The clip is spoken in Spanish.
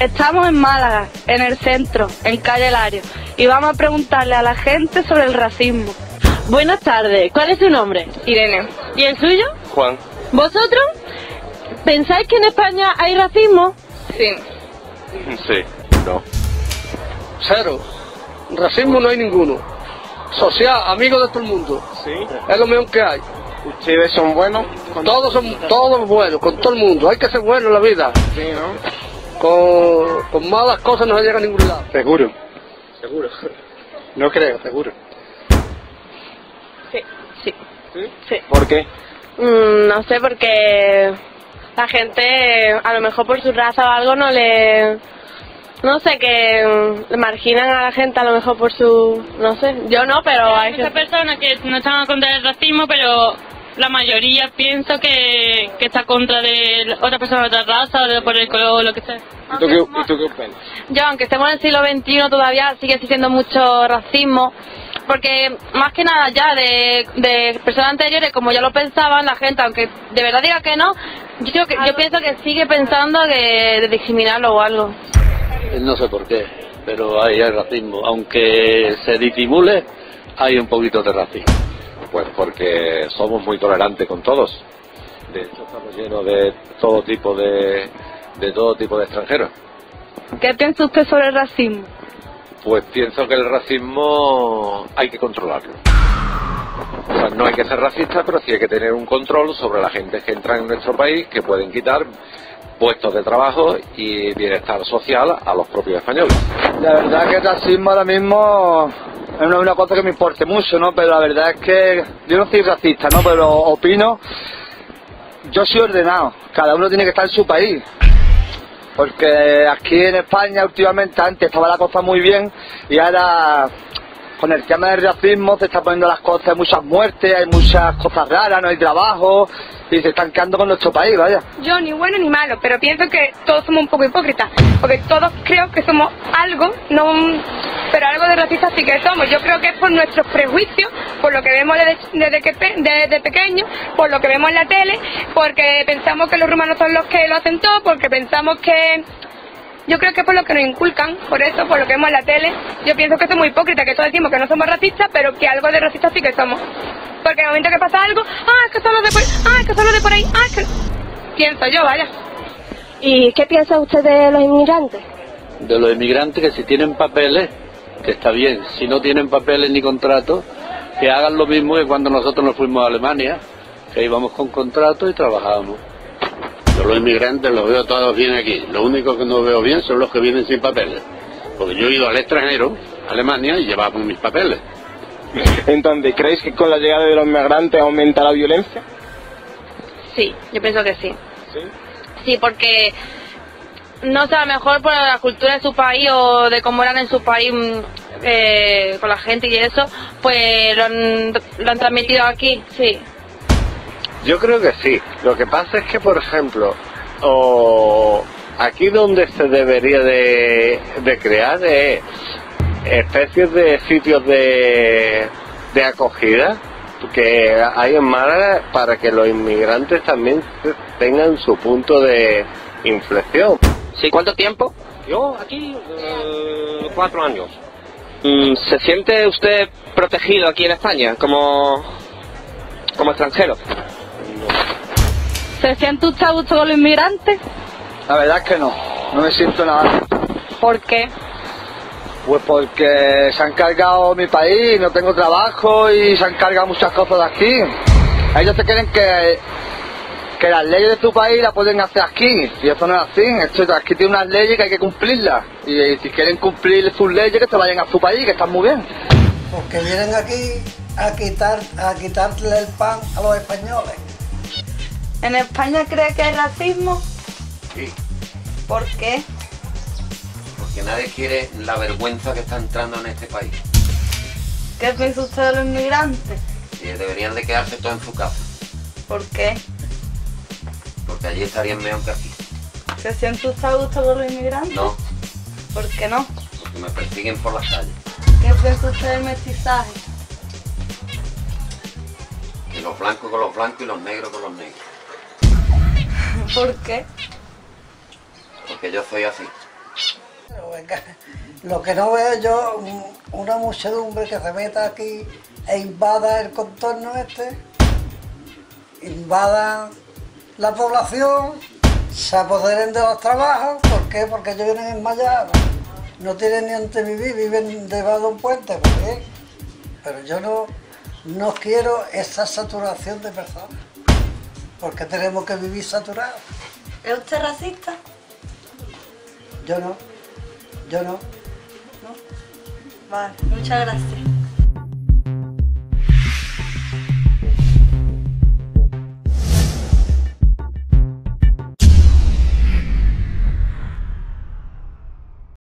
Estamos en Málaga, en el centro, en calle Lario, y vamos a preguntarle a la gente sobre el racismo. Buenas tardes, ¿cuál es su nombre? Irene. ¿Y el suyo? Juan. ¿Vosotros? ¿Pensáis que en España hay racismo? Sí. Sí. No. Cero. Racismo no hay ninguno. Social, amigo de todo el mundo. Sí. Es lo mejor que hay. ¿Ustedes son buenos? Todos buenos, con todo el mundo. Hay que ser bueno en la vida. Sí, ¿no? Con malas cosas no se llega a ningún lado. Seguro. Seguro. No creo, seguro. Sí. ¿Sí? Sí. ¿Por qué? No sé, porque la gente, a lo mejor por su raza o algo, no sé, que marginan a la gente a lo mejor por su... no sé, yo no, pero hay muchas personas que no están contra el racismo, pero la mayoría pienso que está contra de otra persona de otra raza, o por el color o lo que sea. ¿Y tú qué opinas? Yo, aunque estemos en el siglo XXI, todavía sigue existiendo mucho racismo, porque más que nada ya de personas anteriores, como ya lo pensaban, la gente, aunque de verdad diga que no, yo pienso que sigue pensando de discriminarlo o algo. No sé por qué, pero hay racismo. Aunque se disimule, hay un poquito de racismo. Pues porque somos muy tolerantes con todos. De hecho, estamos llenos de todo tipo de extranjeros. ¿Qué piensa usted sobre el racismo? Pues pienso que el racismo hay que controlarlo. O sea, no hay que ser racista, pero sí hay que tener un control sobre la gente que entra en nuestro país, que pueden quitar puestos de trabajo y bienestar social a los propios españoles. La verdad que el racismo ahora mismo no es una cosa que me importe mucho, ¿no? Pero la verdad es que yo no soy racista, ¿no? Pero opino, yo soy ordenado, cada uno tiene que estar en su país. Porque aquí en España últimamente antes estaba la cosa muy bien y ahora con el tema del racismo se están poniendo las cosas, hay muchas muertes, hay muchas cosas raras, no hay trabajo y se están quedando con nuestro país, vaya. Yo ni bueno ni malo, pero pienso que todos somos un poco hipócritas, porque todos creo que somos algo, pero algo de racistas sí que somos. Yo creo que es por nuestros prejuicios, por lo que vemos desde pequeños, por lo que vemos en la tele, porque pensamos que los rumanos son los que lo hacen todo, porque pensamos que... Yo creo que es por lo que nos inculcan, por eso, por lo que vemos en la tele. Yo pienso que somos hipócritas, que todos decimos que no somos racistas, pero que algo de racistas sí que somos. Porque en el momento que pasa algo, es que son los de por ahí, es que son los de por ahí, es que... Pienso yo, vaya. ¿Y qué piensa usted de los inmigrantes? De los inmigrantes, que si tienen papeles, que está bien. Si no tienen papeles ni contratos, que hagan lo mismo que cuando nosotros nos fuimos a Alemania, que íbamos con contrato y trabajábamos. Yo los inmigrantes los veo todos bien aquí. Lo único que no veo bien son los que vienen sin papeles. Porque yo he ido al extranjero, a Alemania, y llevaba mis papeles. Entonces, ¿creéis que con la llegada de los inmigrantes aumenta la violencia? Sí, yo pienso que sí. ¿Sí? Sí, porque no sé, a lo mejor por la cultura de su país o de cómo eran en su país con la gente y eso, pues lo han transmitido aquí, sí. Yo creo que sí. Lo que pasa es que, por ejemplo, aquí donde se debería de crear especies de sitios de acogida que hay en Málaga para que los inmigrantes también tengan su punto de inflexión. Sí, ¿cuánto tiempo? Yo aquí 4 años. ¿Se siente usted protegido aquí en España como extranjero? ¿Se siente usted a gusto con los inmigrantes? La verdad es que no me siento nada. ¿Por qué? Pues porque se han cargado mi país, no tengo trabajo y se han cargado muchas cosas de aquí. Ellos se creen que las leyes de tu país las pueden hacer aquí, y eso no es así. Aquí tiene unas leyes que hay que cumplirlas, y si quieren cumplir sus leyes, que se vayan a su país, que están muy bien. Porque vienen aquí a quitarle el pan a los españoles. ¿En España cree que hay racismo? Sí. ¿Por qué? Porque nadie quiere la vergüenza que está entrando en este país. ¿Qué piensa usted de los inmigrantes? Y deberían de quedarse todos en su casa. ¿Por qué? Porque allí estarían mejor que aquí. ¿Se siente usted a gusto con los inmigrantes? No. ¿Por qué no? Porque me persiguen por las calles. ¿Qué piensa usted del mestizaje? Que los blancos con los blancos y los negros con los negros. ¿Por qué? Porque yo soy así. Pero venga, lo que no veo yo, una muchedumbre que se meta aquí e invada el contorno este, invada la población, se apoderen de los trabajos. ¿Por qué? Porque ellos vienen enmayados, no tienen ni ante vivir, viven debajo de un puente. ¿Por qué? Pero yo no quiero esa saturación de personas, porque tenemos que vivir saturados. ¿Es usted racista? Yo no. No. Vale, muchas gracias.